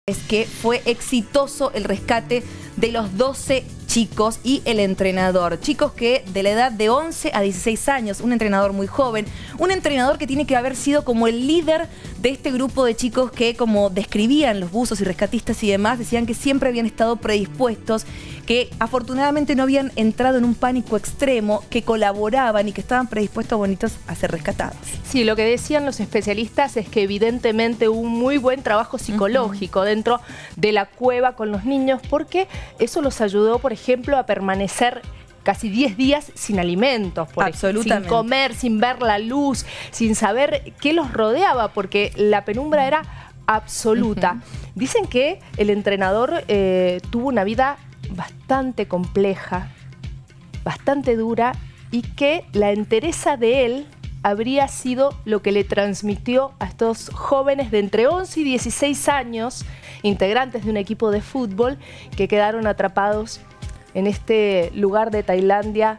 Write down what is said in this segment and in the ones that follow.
Es que fue exitoso el rescate de los 12 chicos y el entrenador. Chicos que de la edad de 11 a 16 años, un entrenador muy joven, un entrenador que tiene que haber sido como el líder de este grupo de chicos que, como describían los buzos y rescatistas y demás, decían que siempre habían estado predispuestos, que afortunadamente no habían entrado en un pánico extremo, que colaboraban y que estaban predispuestos bonitos a ser rescatados. Sí, lo que decían los especialistas es que evidentemente hubo un muy buen trabajo psicológico dentro de la cueva con los niños, porque eso los ayudó, por ejemplo, a permanecer casi 10 días sin alimentos, sin comer, sin ver la luz, sin saber qué los rodeaba, porque la penumbra era absoluta. Dicen que el entrenador tuvo una vida bastante compleja, bastante dura, y que la entereza de él habría sido lo que le transmitió a estos jóvenes de entre 11 y 16 años, integrantes de un equipo de fútbol, que quedaron atrapados en este lugar de Tailandia,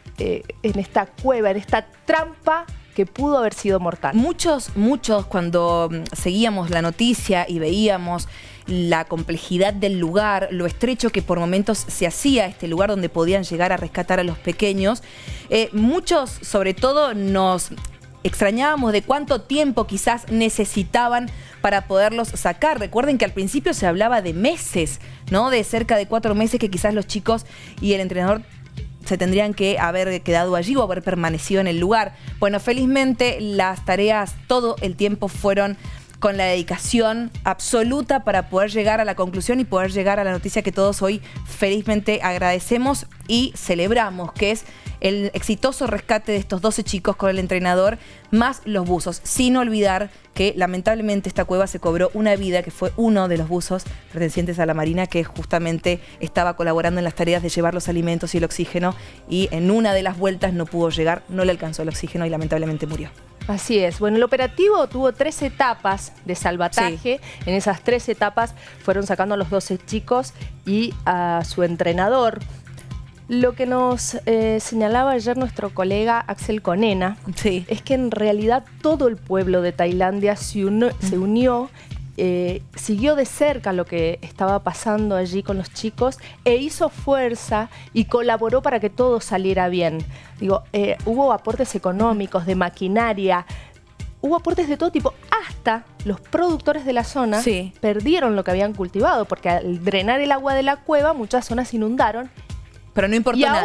en esta cueva, en esta trampa que pudo haber sido mortal. Muchos cuando seguíamos la noticia y veíamos la complejidad del lugar, lo estrecho que por momentos se hacía este lugar donde podían llegar a rescatar a los pequeños, muchos sobre todo nos extrañábamos de cuánto tiempo quizás necesitaban para poderlos sacar. Recuerden que al principio se hablaba de meses, ¿no? De cerca de 4 meses que quizás los chicos y el entrenador se tendrían que haber quedado allí o haber permanecido en el lugar. Bueno, felizmente las tareas todo el tiempo fueron con la dedicación absoluta para poder llegar a la conclusión y poder llegar a la noticia que todos hoy felizmente agradecemos y celebramos, que es el exitoso rescate de estos 12 chicos con el entrenador, más los buzos, sin olvidar que lamentablemente esta cueva se cobró una vida, que fue uno de los buzos pertenecientes a la Marina, que justamente estaba colaborando en las tareas de llevar los alimentos y el oxígeno, y en una de las vueltas no pudo llegar, no le alcanzó el oxígeno y lamentablemente murió. Así es. Bueno, el operativo tuvo 3 etapas de salvataje. Sí. En esas 3 etapas fueron sacando a los 12 chicos y a su entrenador. Lo que nos señalaba ayer nuestro colega Axel Conena, sí, es que en realidad todo el pueblo de Tailandia se unió, siguió de cerca lo que estaba pasando allí con los chicos e hizo fuerza y colaboró para que todo saliera bien. Digo, hubo aportes económicos, de maquinaria, hubo aportes de todo tipo, hasta los productores de la zona perdieron lo que habían cultivado, porque al drenar el agua de la cueva muchas zonas se inundaron. Pero no importó nada.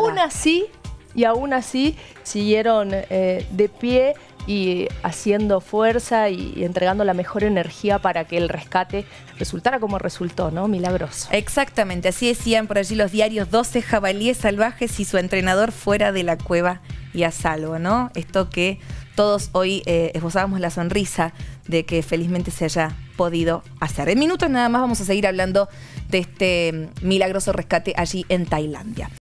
Y aún así siguieron de pie y haciendo fuerza y entregando la mejor energía para que el rescate resultara como resultó, ¿no? Milagroso. Exactamente, así decían por allí los diarios: 12 jabalíes salvajes y su entrenador fuera de la cueva y a salvo, ¿no? Esto que todos hoy esbozábamos la sonrisa de que felizmente se haya podido hacer. En minutos nada más vamos a seguir hablando de este milagroso rescate allí en Tailandia.